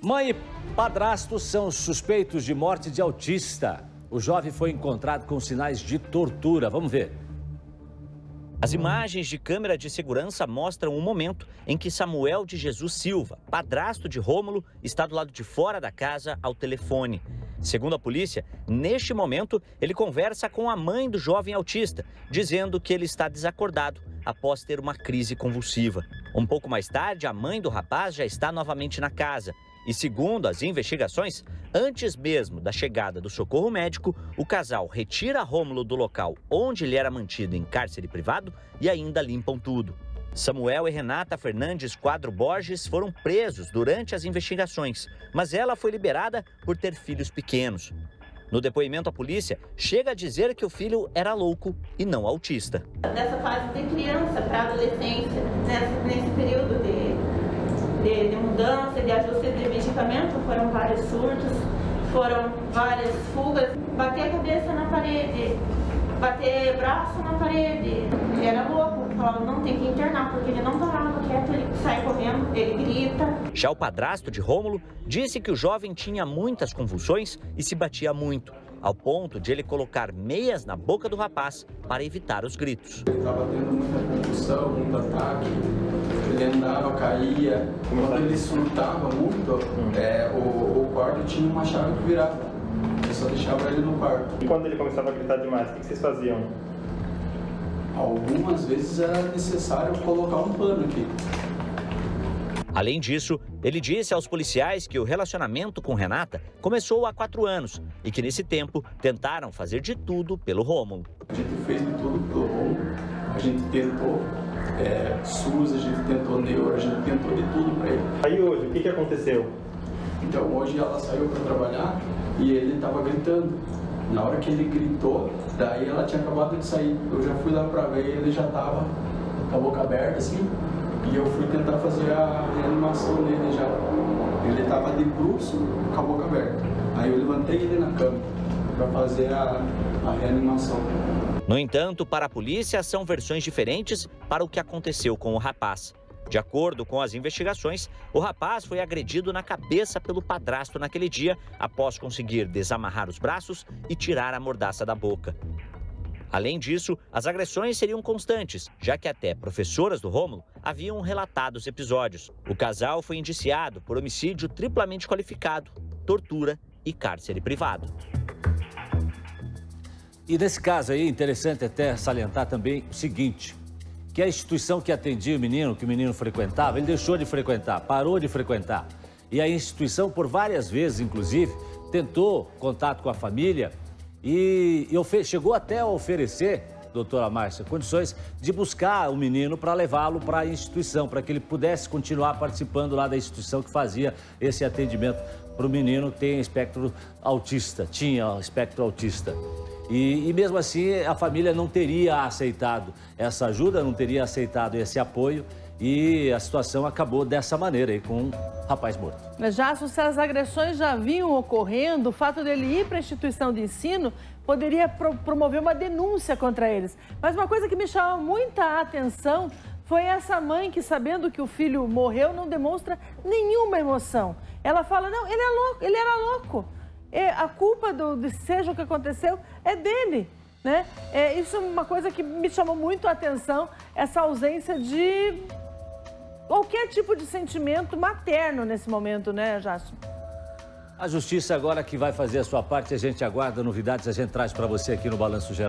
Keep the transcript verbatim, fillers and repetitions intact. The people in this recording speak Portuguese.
Mãe e padrasto são suspeitos de morte de autista. O jovem foi encontrado com sinais de tortura. Vamos ver. As imagens de câmera de segurança mostram o momento em que Samuel de Jesus Silva, padrasto de Rômulo, está do lado de fora da casa ao telefone. Segundo a polícia, neste momento, ele conversa com a mãe do jovem autista, dizendo que ele está desacordado após ter uma crise convulsiva. Um pouco mais tarde, a mãe do rapaz já está novamente na casa. E segundo as investigações, antes mesmo da chegada do socorro médico, o casal retira Rômulo do local onde ele era mantido em cárcere privado e ainda limpam tudo. Samuel e Renata Fernandes Quadro Borges foram presos durante as investigações, mas ela foi liberada por ter filhos pequenos. No depoimento à polícia, chega a dizer que o filho era louco e não autista. Nessa fase de criança para adolescência, nessa, nesse período de... De, de mudança, de ajuste de medicamento, foram vários surtos, foram várias fugas, bater a cabeça na parede, bater braço na parede. Ele era louco, falava, não, tem que internar, porque ele não parava quieto, ele sai correndo, ele grita. Já o padrasto de Rômulo disse que o jovem tinha muitas convulsões e se batia muito, ao ponto de ele colocar meias na boca do rapaz para evitar os gritos. Ele estava tendo muita convulsão, muito ataque, ele andava, caía. Quando ele surtava muito, é, o, o quarto tinha uma chave que virava. Eu só deixava ele no quarto. E quando ele começava a gritar demais, o que vocês faziam? Algumas vezes era necessário colocar um pano aqui. Além disso, ele disse aos policiais que o relacionamento com Renata começou há quatro anos e que nesse tempo tentaram fazer de tudo pelo Rômulo. A gente fez de tudo pelo Rômulo, a gente tentou é, SUS, a gente tentou neuro, a gente tentou de tudo para ele. Aí hoje, o que, que aconteceu? Então hoje ela saiu para trabalhar e ele estava gritando. Na hora que ele gritou, daí ela tinha acabado de sair. Eu já fui lá para ver e ele já estava com a boca aberta assim. E eu fui tentar fazer a reanimação dele já. Ele estava de bruço, com a boca aberta. Aí eu levantei ele na cama para fazer a, a reanimação. No entanto, para a polícia, são versões diferentes para o que aconteceu com o rapaz. De acordo com as investigações, o rapaz foi agredido na cabeça pelo padrasto naquele dia, após conseguir desamarrar os braços e tirar a mordaça da boca. Além disso, as agressões seriam constantes, já que até professoras do Rômulo haviam relatado os episódios. O casal foi indiciado por homicídio triplamente qualificado, tortura e cárcere privado. E nesse caso aí, interessante até salientar também o seguinte, que a instituição que atendia o menino, que o menino frequentava, ele deixou de frequentar, parou de frequentar. E a instituição, por várias vezes, inclusive, tentou contato com a família e, e chegou até a oferecer, doutora Márcia, condições de buscar o menino para levá-lo para a instituição, para que ele pudesse continuar participando lá da instituição que fazia esse atendimento para o menino que tem espectro autista, tinha espectro autista. E, e mesmo assim a família não teria aceitado essa ajuda, não teria aceitado esse apoio e a situação acabou dessa maneira aí com um rapaz morto. Já se as agressões já vinham ocorrendo, o fato dele ir para a instituição de ensino poderia pro promover uma denúncia contra eles. Mas uma coisa que me chamou muita atenção foi essa mãe que, sabendo que o filho morreu, não demonstra nenhuma emoção. Ela fala, não, ele é louco, ele era louco. A culpa do, de seja o que aconteceu é dele, né? É, isso é uma coisa que me chamou muito a atenção, essa ausência de qualquer tipo de sentimento materno nesse momento, né, Jássio? A justiça agora que vai fazer a sua parte, a gente aguarda novidades, a gente traz para você aqui no Balanço Geral.